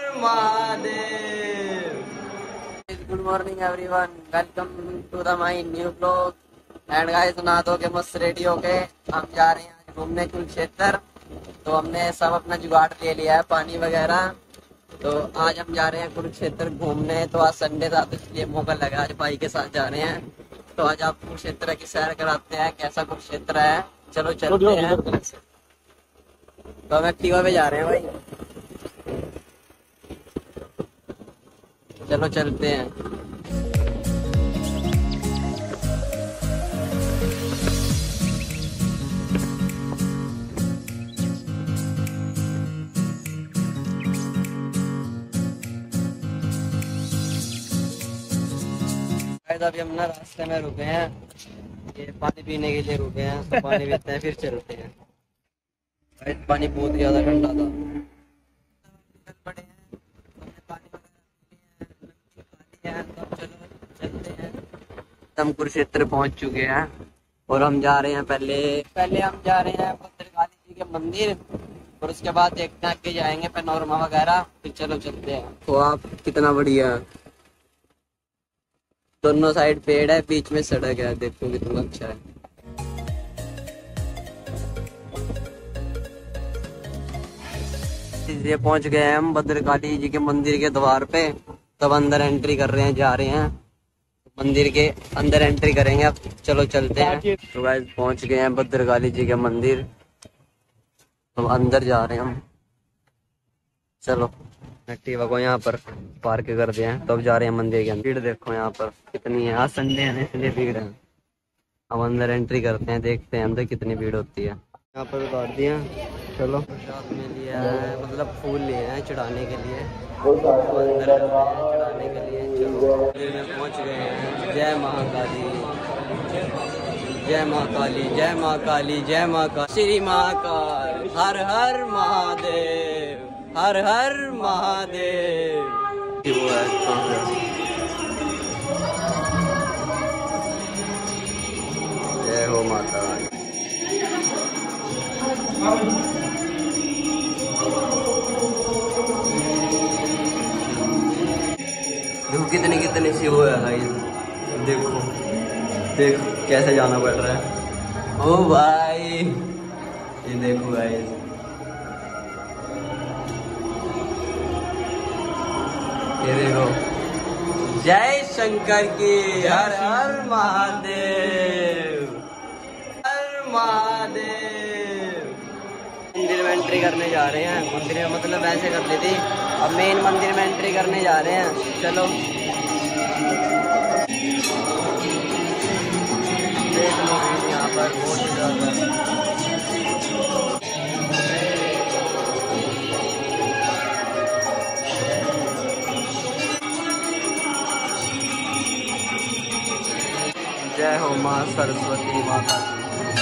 Mahadev. Good morning everyone, welcome to the my new blog. And guys, नहा धो के मस्त रेडी हो के हम जा रहे हैं आज घूमने कुरुक्षेत्र। तो हमने सब अपना जुगाड़ ले लिया है, पानी वगैरह। तो आज हम जा रहे हैं कुरुक्षेत्र घूमने। तो आज संडे था तो इसलिए मौका लगा, आज भाई के साथ जा रहे हैं। तो आज आप कुरुक्षेत्र की सैर कराते हैं, कैसा कुरुक्षेत्र है, चलो चलते हैं। तो हम एक्टिवा पे जा रहे हैं भाई, चलो चलते हैं। अभी हम ना रास्ते में रुके हैं, ये पानी पीने के लिए रुके हैं। तो पानी पीते हैं फिर चलते हैं। पानी बहुत ज्यादा ठंडा था। हम कुरुक्षेत्र पहुंच चुके हैं और हम जा रहे हैं पहले हम जा रहे हैं भद्रकाली जी के मंदिर, और उसके बाद देखते हैं आगे जाएंगे पैनोरमा वगैरह। फिर चलो चलते हैं। तो आप कितना बढ़िया, दोनों साइड पेड़ है, बीच में सड़क है, देखो कितना अच्छा है। ये पहुंच गए हैं हम भद्रकाली जी के मंदिर के द्वार पे। तब अंदर एंट्री कर रहे हैं, जा रहे हैं मंदिर के अंदर एंट्री करेंगे। अब चलो चलते हैं। तो गाइस पहुंच गए हैं भद्रकाली जी के मंदिर, तो अंदर जा रहे हैं हम। चलो एक्टिवा को यहाँ पर पार्क कर दिया है, तो अब जा रहे हैं मंदिर के अंदर। भीड़ देखो यहाँ पर कितनी है, आज संडे है इसलिए भीड़ है। अब अंदर एंट्री करते हैं, देखते हैं अंदर कितनी भीड़ होती है। यहाँ पर उतार दिया, चलो प्रसाद में लिया है, मतलब फूल लिए हैं चढ़ाने के लिए, अंदर चढ़ाने के लिए। चलो मंदिर में पहुँच गए हैं। जय महाकाली, जय महाकाली, जय महाकाली, जय महाकाली, श्री महाकाल, हर हर महादेव, हर हर महादेव। जय हो माता रानी। देखो कितने कितने शिव है भाई, देखो देखो कैसे जाना पड़ रहा है। ओ भाई ये देखो भाई, ये देखो। जय शंकर की, हर हर महादेव, हर महादेव। मंदिर में एंट्री करने जा रहे हैं। मंदिर में मतलब ऐसे कर ली थी, अब मेन मंदिर में एंट्री करने जा रहे हैं। चलो देख लो यहाँ पर बहुत ज्यादा। जय हो माँ सरस्वती माता की।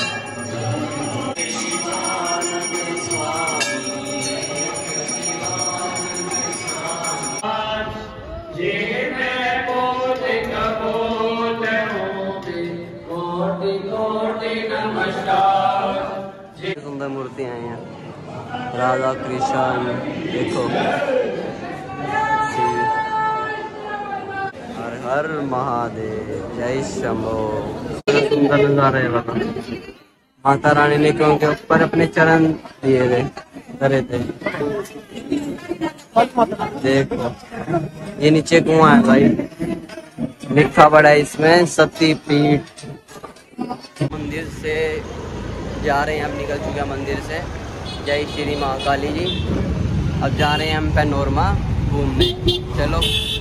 सुंदर मूर्तियां हैं यहाँ, राधा कृष्ण देखो। हर हर महादेव, जय शंभो। सुंदर नजारा है बाबा। माता रानी ने क्योंकि ऊपर अपने चरण दिए थे। देखो ये नीचे कुआं है भाई, लिखा पड़ा है इसमें सती पीठ। मंदिर से जा रहे हैं, हम निकल चुके हैं मंदिर से। जय श्री महाकाली जी। अब जा रहे हैं हम पैनोरमा घूमने, चलो।